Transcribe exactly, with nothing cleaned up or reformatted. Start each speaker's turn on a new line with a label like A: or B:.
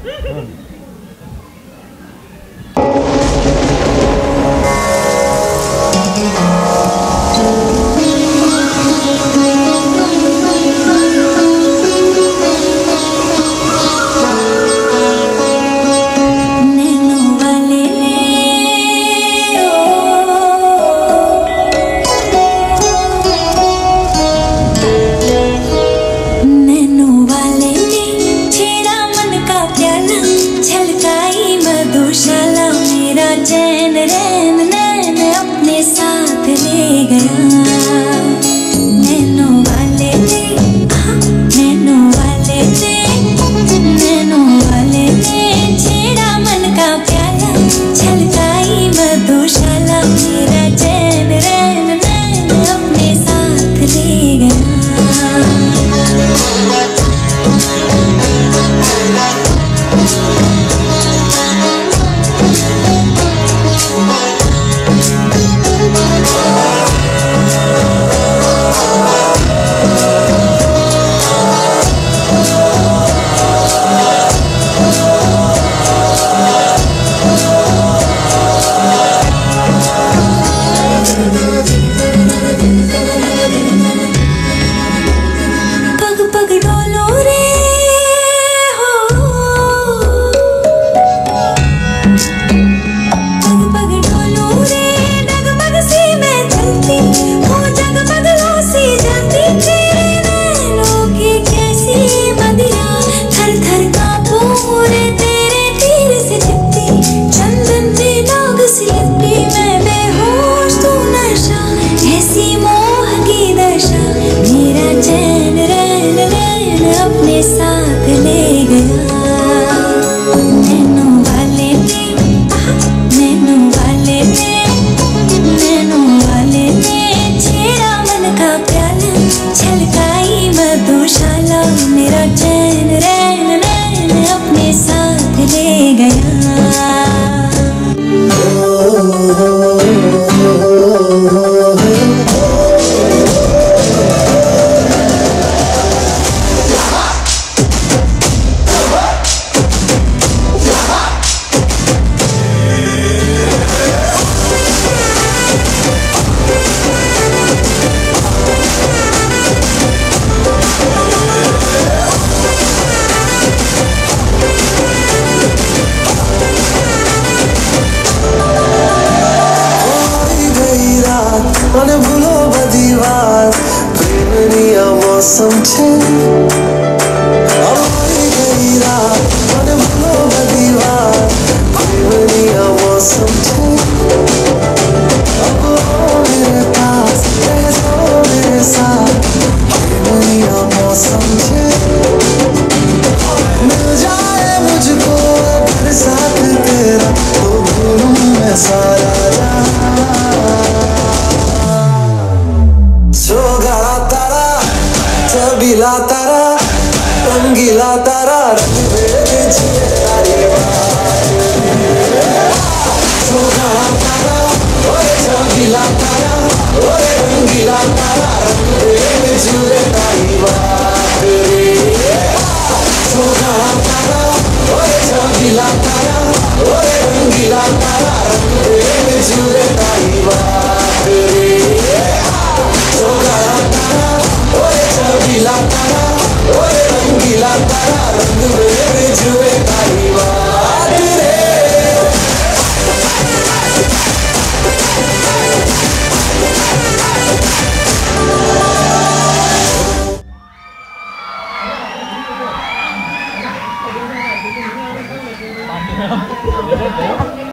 A: चैन रैन नैन अपने साथ ले गया। नैनो वाले ने नैनो वाले ने नैनो वाले ने छेड़ा मन का प्याला, छलकाई मधुशाला, मेरा चैन रैन नैन अपने साथ ले गया। साथ ले गया। नैनो वाले ने नैनो वाले ने नैनो वाले ने छेड़ा मन का प्याला, छलकाई मधुशाला, मेरा चैन रैन नैन अपने साथ ले गया।
B: મને ભૂલો બધી વાત, પ્રેમની આ મૌસમ છે। અમારી ગઈ રાત, મને ભૂલો બધી વાત, પ્રેમની આ મૌસમ છે। अब आओ मेरे पास, रह जाओ मेरे साथ, प्रेमनी आ मौसम है। मिल जाए मुझको अगर साथ तेरा, तो भूलूं मैं सारा जहां। चबीला तारा, रंगीला तारा, रंग में जिए तारी बात। चौगाड़ा तारा, ओए चबीला तारा, ओए रंगीला तारा, रंग में जिए तारी बात रे। चौगाड़ा तारा, ओए चबीला तारा, ओए रंगीला तारा, रंग में जिए तारी बात रे। चौगाड़ा तारा, ओए चबीला तारा, ओए रंगीला तारा, रंग में जुए तारी बात रे।